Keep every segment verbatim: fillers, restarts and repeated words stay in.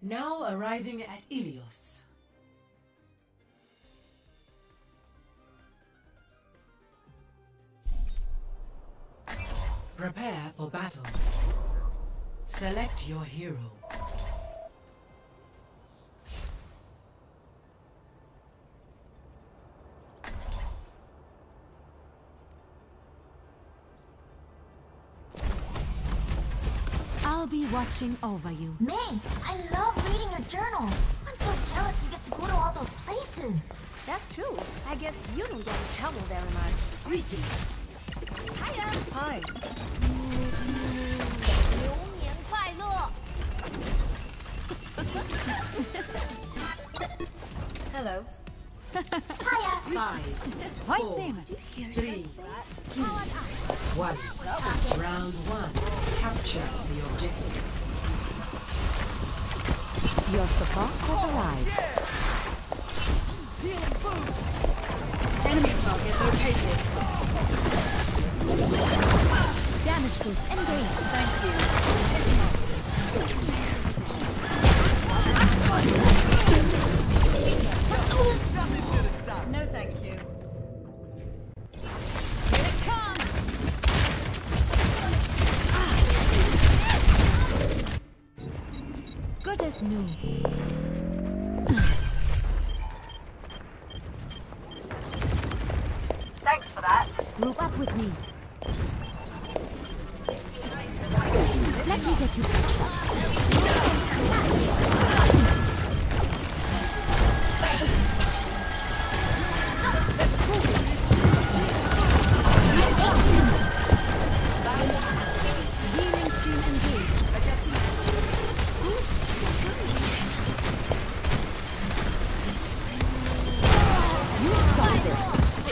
Now arriving at Ilios. Prepare for battle. Select your hero. I'll be watching over you. May, I love reading your journal. I'm so jealous you get to go to all those places. That's true. I guess you don't get in trouble very much. Greetings. Hiya. Hi. 牛年快乐 Hello. Hiya. Five, Point four, Zema. three, two, one. Round one. Capture the objective. Your support has arrived. Enemy target located. Damage boost engaged. Thank you. No, thank you. Here it comes! Good as new. Thanks for that. Group up with me. Let me get you patched up. Healing stream engaged. Adjusting. You've got this.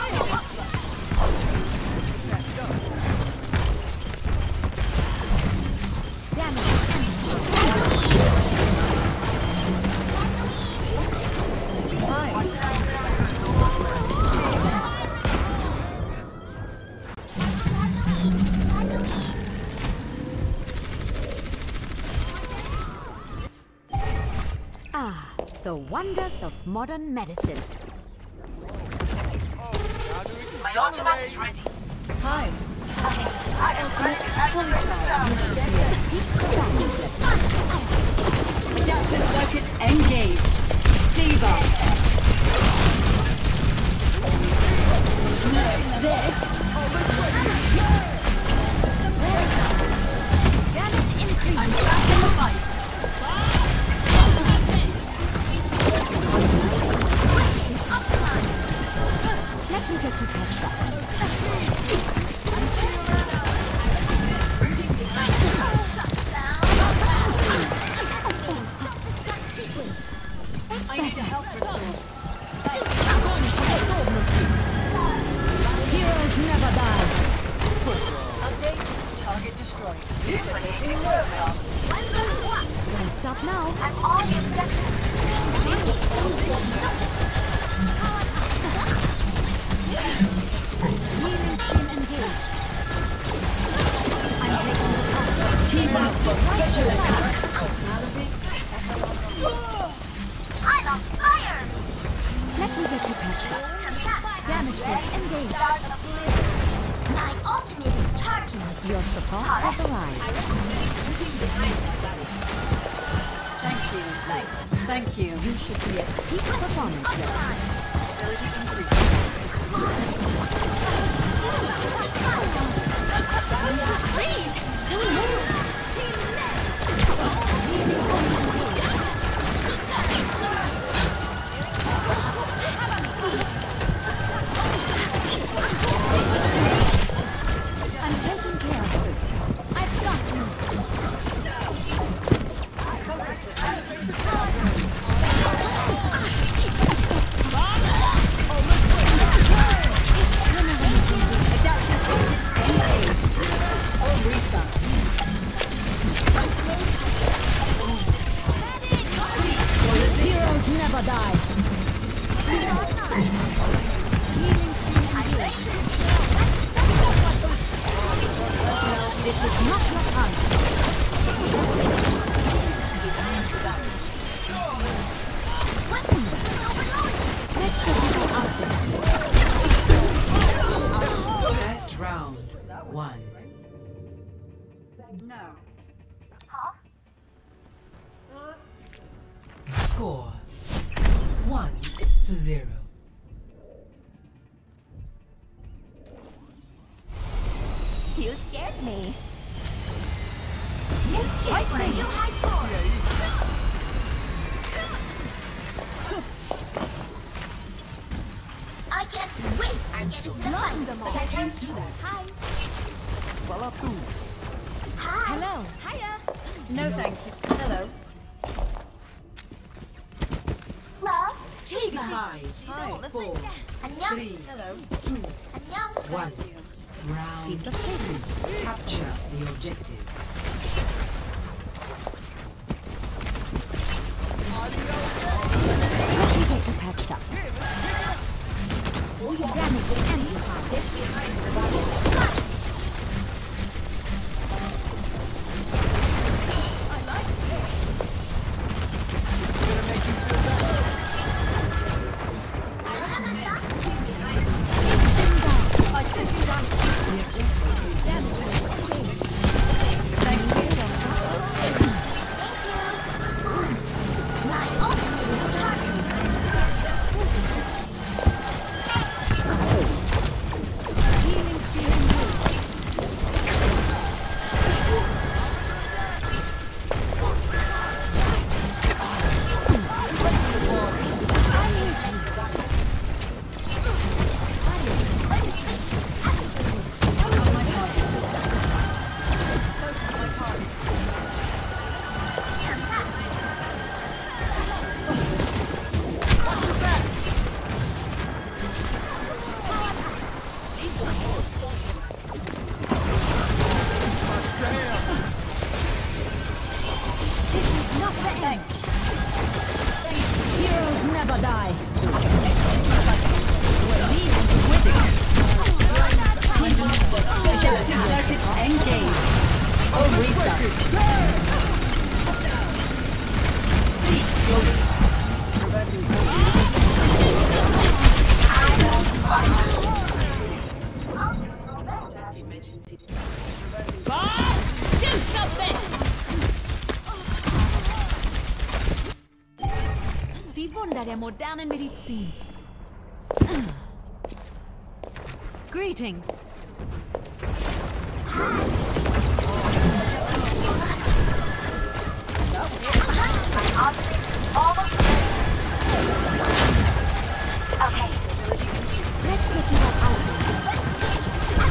Ah, the wonders of modern medicine. My ultimate is ready. Time. Adaptive circuits engaged. Diva. Nerf this. Damage increase. I'm back in the fight. Let me get you patched up. I need to help restore. Heroes never die. Update. Target destroyed. Don't stop now. I'm on the objective. Healing stream engaged. I'm taking the cover. Team up for special attack. I'm on fire. Let me get you patched up. Damage boost engaged. My ultimate is charging. Your support has arrived. Thank you. Thank you. You should be at peak performance level. Please, don't move. Team Net. I'm taking care of you. I've got you. Adaptive circuits engaged. Orisa. Score one to zero. You scared me. It's shit for a new high score. I can't wait to get into the fight. But I can't do that. Hi. Fala tu. Hi. Hello. Hiya. No, thank you. Hello. Love. Take Diva. five, five, four, 안녕. three, Hello. two, 안녕. one. Round Piece of two. Capture the objective. Let me get you patched up. Damage amplified. Heroes never die. Specialty circuits engaged. Orisa. Do something! Die Wunder der modernen Medizin. Greetings. Let's get you that outfit.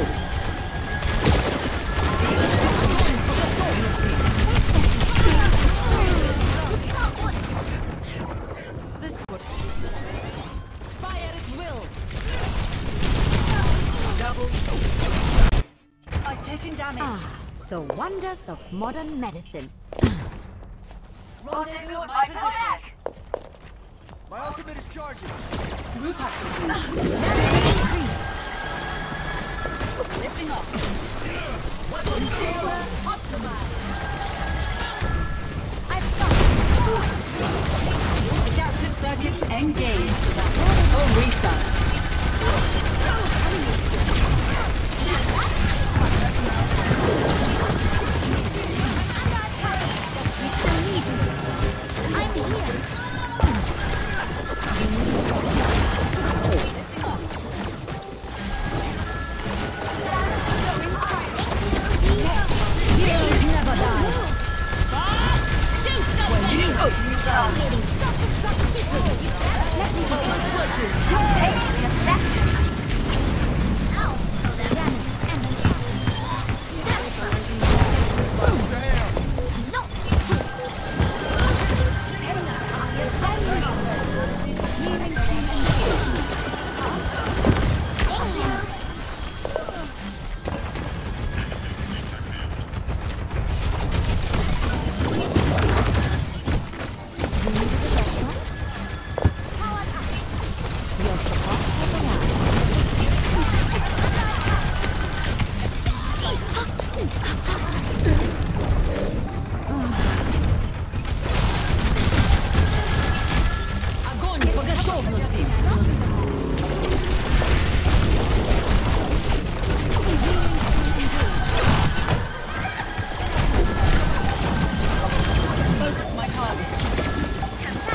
Fire at will. Double. I've taken damage. Ah, the wonders of modern medicine. Rendezvous at my position. My ultimate is charging. Increase. Lifting off. I've got Adaptive circuits engaged. Orisa. I'm here. Heroes never die. Do something! Getting self-destructive. Let me go. Your support has arrived. Огонь по готовности! Focus my target.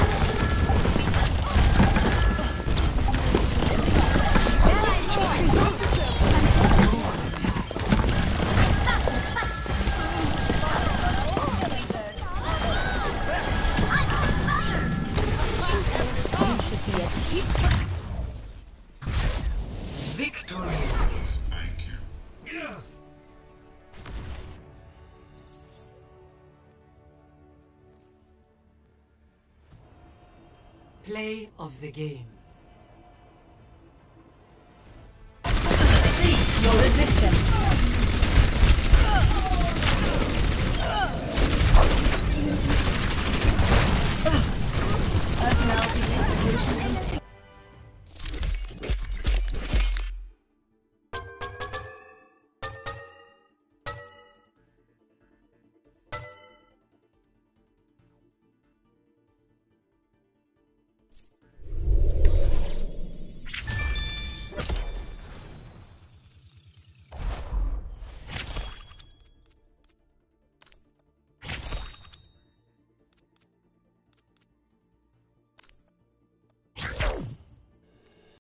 Play of the game.